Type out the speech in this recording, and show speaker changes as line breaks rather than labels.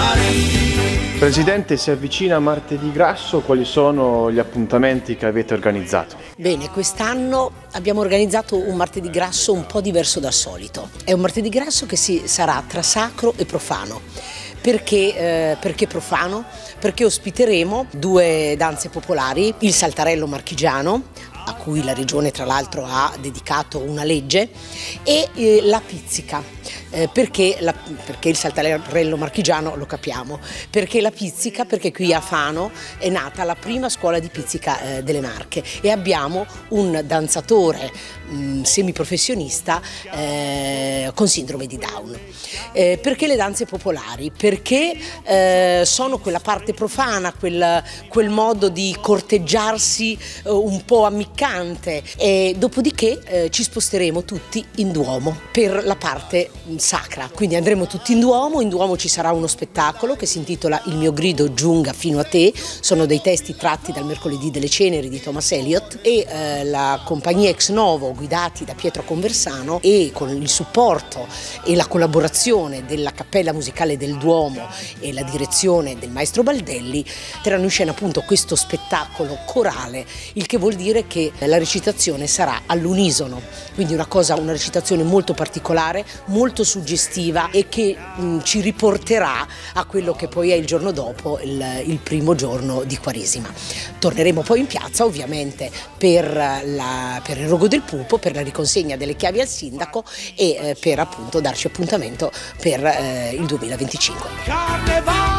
Presidente, si avvicina martedì grasso, quali sono gli appuntamenti che avete organizzato?
Bene, quest'anno abbiamo organizzato un martedì grasso un po' diverso dal solito. È un martedì grasso che sarà tra sacro e profano. Perché profano? Perché ospiteremo due danze popolari, il saltarello marchigiano, a cui la regione tra l'altro ha dedicato una legge, e la pizzica. Perché il saltarello marchigiano lo capiamo, perché la pizzica, perché qui a Fano è nata la prima scuola di pizzica delle Marche e abbiamo un danzatore semiprofessionista con sindrome di Down. Perché le danze popolari? Perché sono quella parte profana, quel modo di corteggiarsi un po' ammiccante, e dopodiché ci sposteremo tutti in Duomo per la parte sacra, quindi andremo tutti in Duomo ci sarà uno spettacolo che si intitola Il mio grido giunga fino a te, sono dei testi tratti dal Mercoledì delle Ceneri di Thomas Eliot, e la compagnia Ex Novo, guidati da Pietro Conversano e con il supporto e la collaborazione della Cappella Musicale del Duomo e la direzione del maestro Baldelli, terranno in scena appunto questo spettacolo corale, il che vuol dire che la recitazione sarà all'unisono, quindi una recitazione molto particolare, molto suggestiva e che ci riporterà a quello che poi è il giorno dopo, il primo giorno di Quaresima. Torneremo poi in piazza ovviamente per il Rogo del Pupo, per la riconsegna delle chiavi al sindaco e per appunto darci appuntamento per il 2025.